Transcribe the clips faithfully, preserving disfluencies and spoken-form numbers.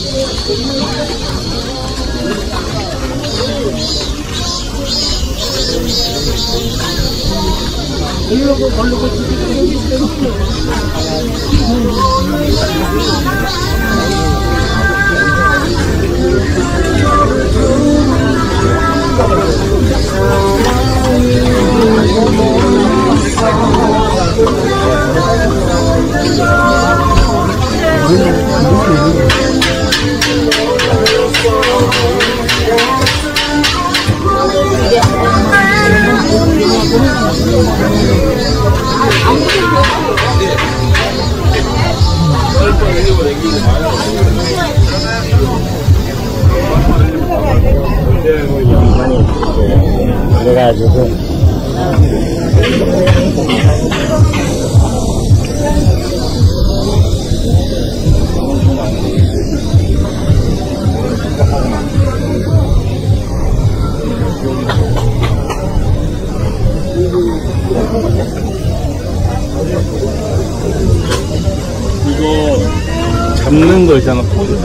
걸르고 걸르고 그래가지고 이거 잡는 거 있잖아.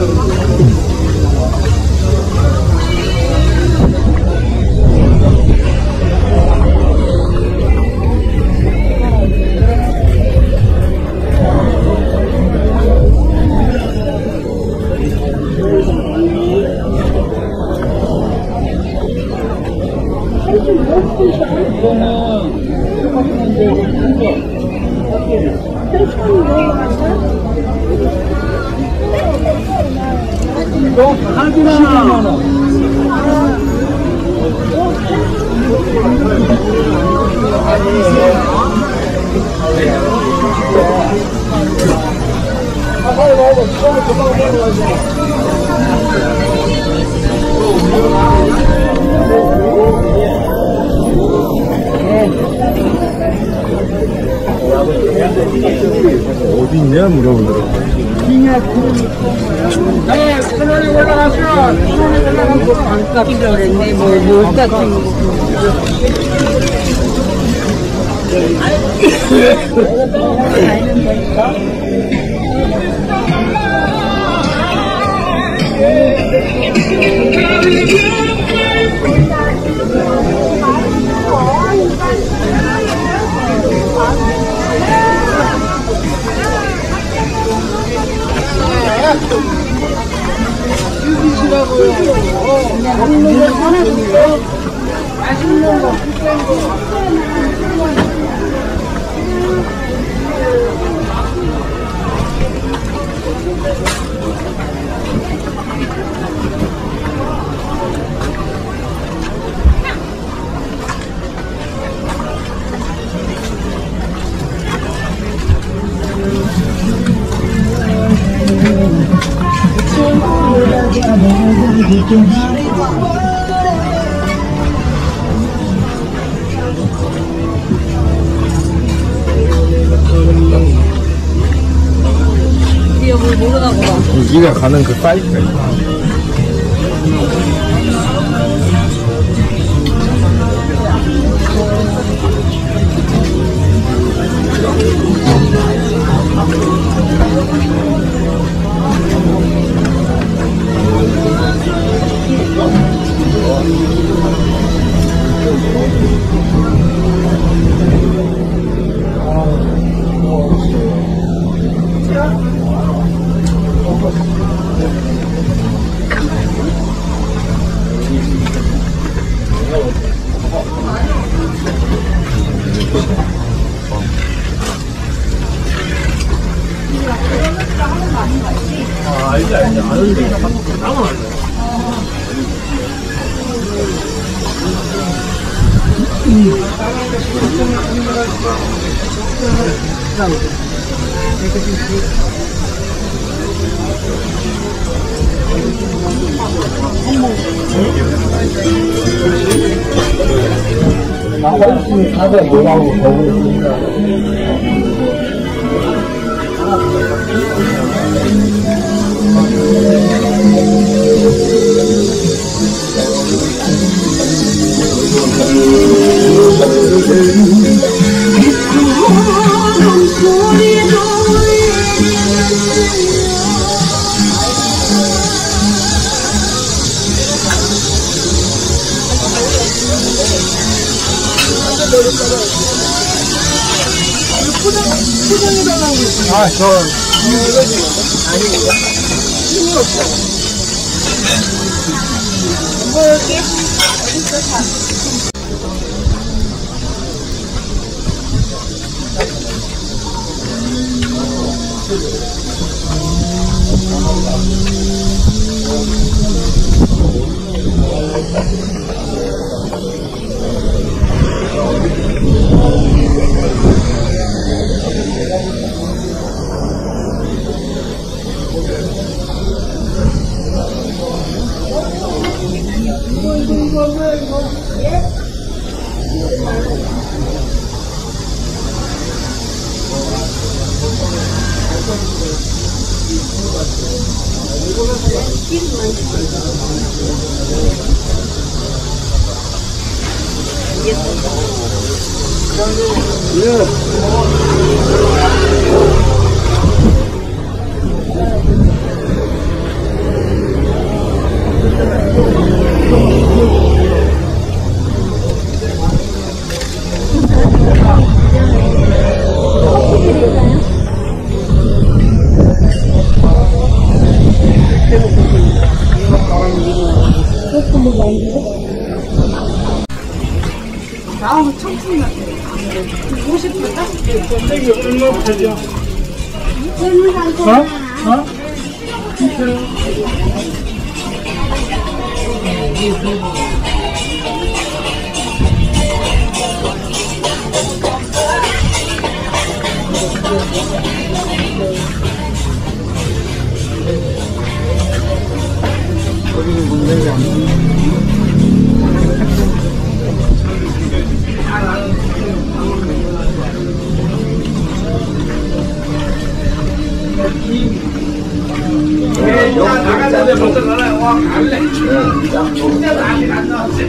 어디 있냐 물어보더라고. 네, 천원이 올라가시면 천원이 올라가면 안 깎이려고 그랬네. 뭐, 못 깎이고. 죽이시라고요. 어, 먹는 거 하나씩요. 맛있는 거, 비싼 거. 우리가 뭘 모르나 보다. 네가 가는 그 사이트가 있어. 아, 알지, 알지. 아는데. 나만 알죠. 나 훨씬 가서 뭐라고 보고 있습니다. 소리도 포장, 포장해달라고 했어요. 아, 저. 아니에요. 힘이 없어. 뭐였게? 어딨어, 다. 나오면 청춘이 같아. 오십 불 따십 불. 선생님, 얼마 팔죠? 어? 어? 진짜요? 여기는 문제가 아니야. 나가자마자 먼저 나가요. 와, 갈래. 진짜 난리 안 나왔지.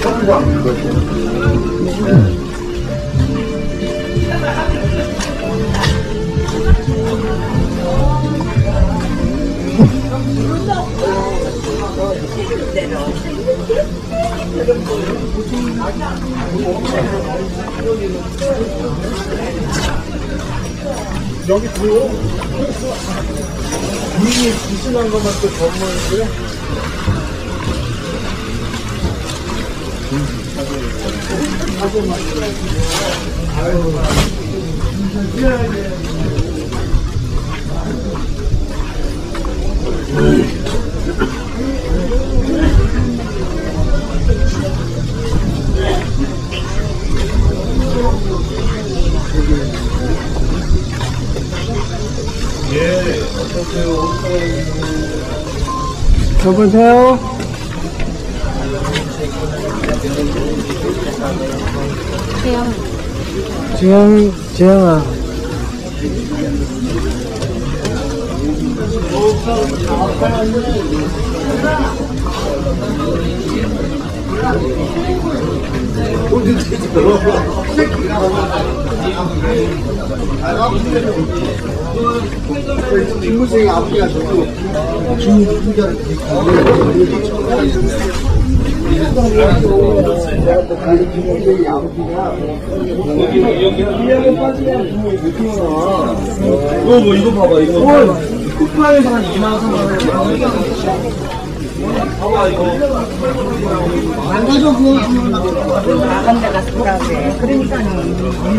여기 들어. 이미 부신한 것만 또 전문이고요. 예, 어떠세요? 여보세요? 지영, 지영아. 김무생이 아버지가 저도 중국자를 김무생이 아버지가 이거 뭐, 이거 봐봐, 이거. 쿠팡에서 한 이만 삼만 원. 봐봐, 이거. 안 가져 그거 나간 데가 그래. 그러니까요.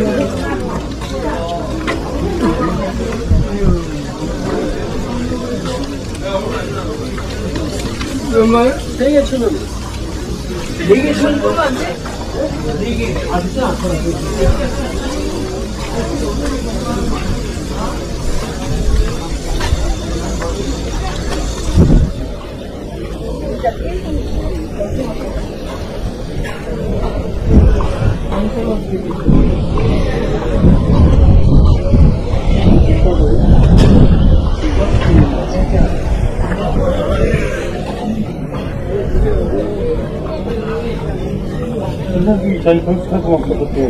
얼마요? 네 개 천 원. 네 개 천 원 안 돼? 네 개. 아, 비싸. 선생님이 저희 경숙하고 막 어떻게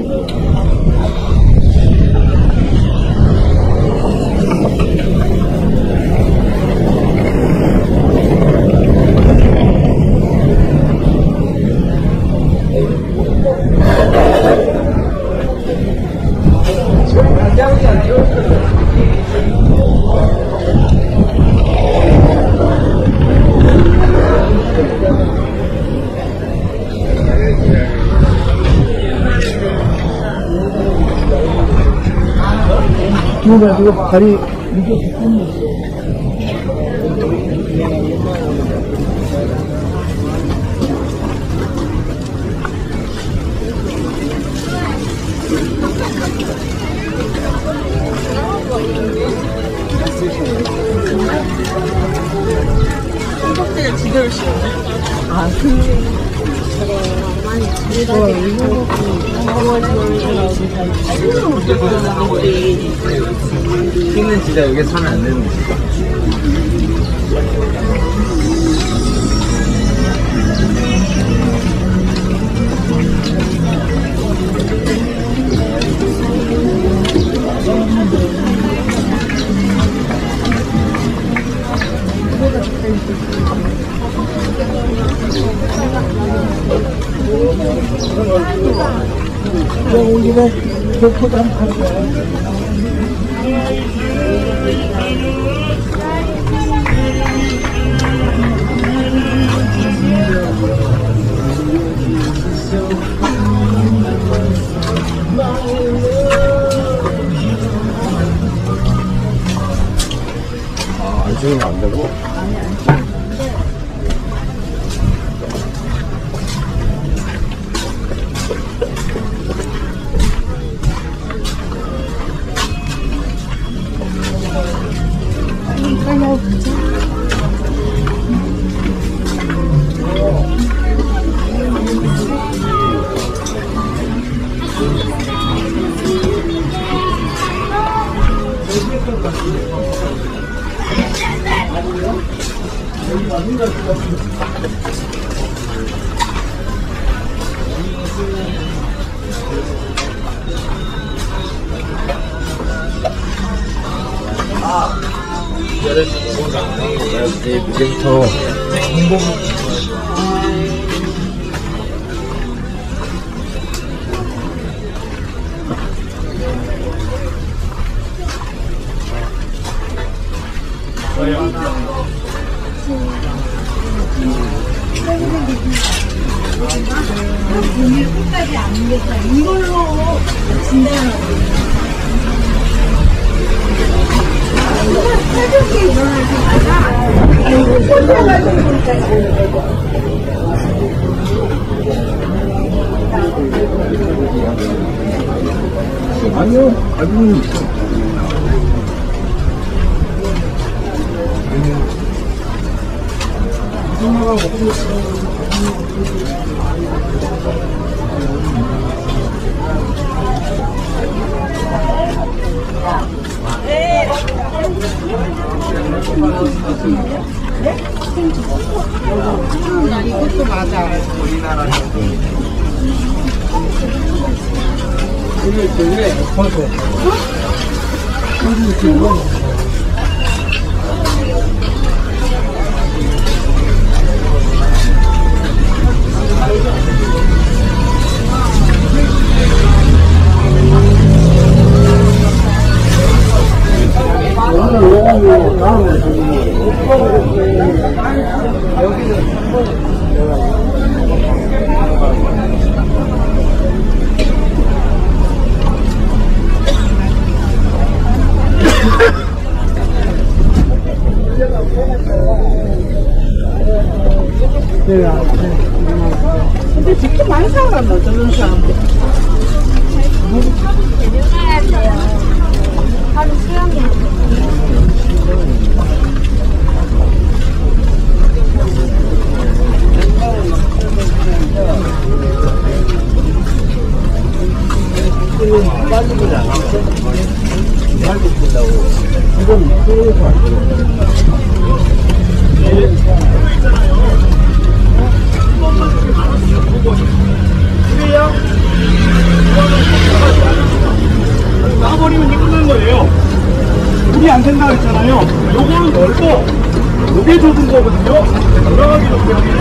그래가지고 발이 이렇게 붙는 생각보다 지대로 씌우네. 아, 근데 많이 지대가 이거 찍는 진짜 여기 사면 안 되는 거지. 온 김에 교포도 한번 가는 거야. 아, 안 찍으면 안 되고? 이제부터 홍보 오늘 끝까지 안 되겠다. 이걸로 진단하고. 새벽에 일어날 때마다 이거 꽂아가지고 아니요, 아주 나 이것도 맞아. 근데 진짜 많이 사간다, 저런 사람들. 내려가야 돼요. 하루 수영이. 빠지지 않았어? 빨리 끝나고 이건 또해서 안 그래야 나버리면 이거 끝난 거예요. 물이 안 된다 그랬잖아요. 요거는 넓어. 요게 좁은 거거든요. 돌아가기 좋게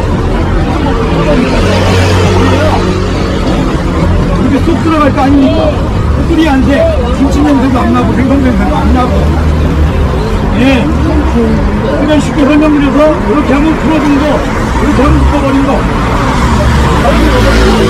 이렇게 쏙 들어갈 거 아닙니까? 헛소리 안 돼. 김치 냄새도 안 나고 생선 냄새도 안 나고. 예. 그냥 쉽게 설명드려서 이렇게 하면 풀어준 거, 이렇게 하면 묶어버린 거.